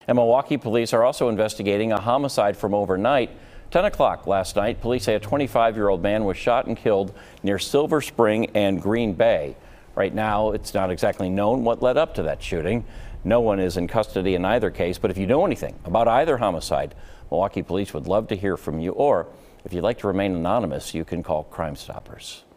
And Milwaukee police are also investigating a homicide from overnight. 10 o'clock last night, police say a 25-year-old man was shot and killed near Silver Spring and Green Bay. Right now, it's not exactly known what led up to that shooting. No one is in custody in either case, but if you know anything about either homicide, Milwaukee police would love to hear from you, or if you'd like to remain anonymous, you can call Crime Stoppers.